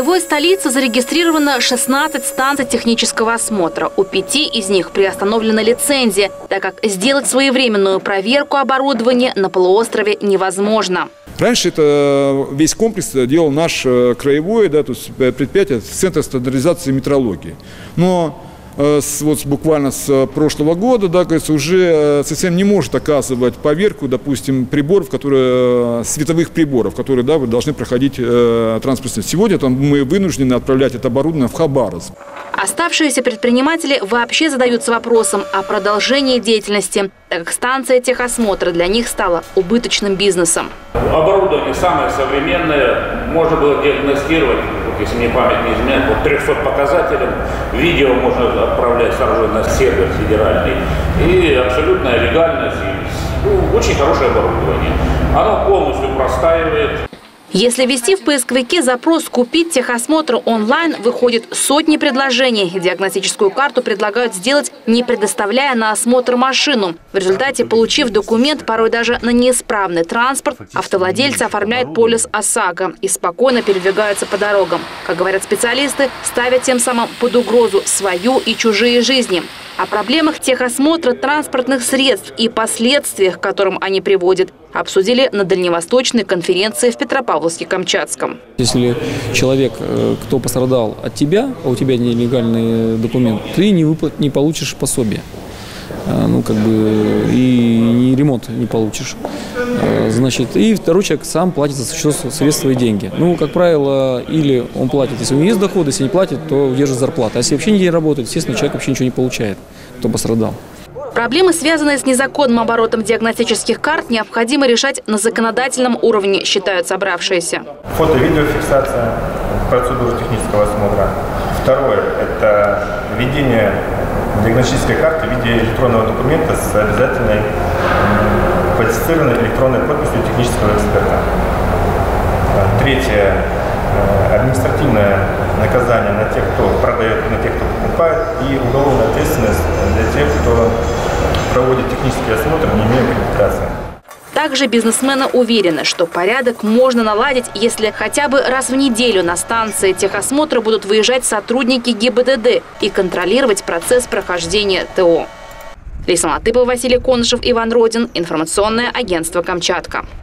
краевой столице зарегистрировано 16 станций технического осмотра. У 5 из них приостановлена лицензия, так как сделать своевременную проверку оборудования на полуострове невозможно. Раньше это весь комплекс делал наш краевой, да, то есть предприятие, Центр стандартизации метрологии. Но вот буквально с прошлого года, да, уже ЦСМ не может оказывать поверку, допустим, приборов, световых приборов, которые, да, должны проходить транспортные. Сегодня мы вынуждены отправлять это оборудование в Хабаровск. Оставшиеся предприниматели вообще задаются вопросом о продолжении деятельности, так как станция техосмотра для них стала убыточным бизнесом. Оборудование самое современное, можно было диагностировать, если мне память не изменяет, по 300 показателям. Видео можно отправлять сразу на сервер федеральный. И абсолютная легальность, и, очень хорошее оборудование. Оно полностью простаивает. Если ввести в поисковике запрос «Купить техосмотр онлайн», выходит сотни предложений. Диагностическую карту предлагают сделать, не предоставляя на осмотр машину. В результате, получив документ, порой даже на неисправный транспорт, автовладельцы оформляют полис ОСАГО и спокойно передвигаются по дорогам. Как говорят специалисты, ставят тем самым под угрозу свою и чужие жизни. О проблемах техосмотра транспортных средств и последствиях, к которым они приводят, обсудили на Дальневосточной конференции в Петропавловске-Камчатском. Если человек, кто пострадал от тебя, а у тебя нелегальный документ, ты не получишь пособие. И ремонт не получишь. Значит, и второй человек сам платит за средства и деньги. Как правило, или он платит, если у него есть доходы, если не платит, то удержит зарплату. А если вообще не работает, естественно, человек вообще ничего не получает, кто пострадал. Проблемы, связанные с незаконным оборотом диагностических карт, необходимо решать на законодательном уровне, считают собравшиеся. Фото-видеофиксация процедуры технического осмотра. Второе – это введение диагностической карты в виде электронного документа с обязательной квалифицированной электронной подписью технического эксперта. Третье – административное наказание на тех, кто продает, на тех, кто покупает, и уголовная ответственность для тех, кто проводит технический осмотр, не имея аккредитации. Также бизнесмены уверены, что порядок можно наладить, если хотя бы раз в неделю на станции техосмотра будут выезжать сотрудники ГИБДД и контролировать процесс прохождения ТО. Лейсан Латыпова, Василий Конышев, Иван Родин. Информационное агентство «Камчатка».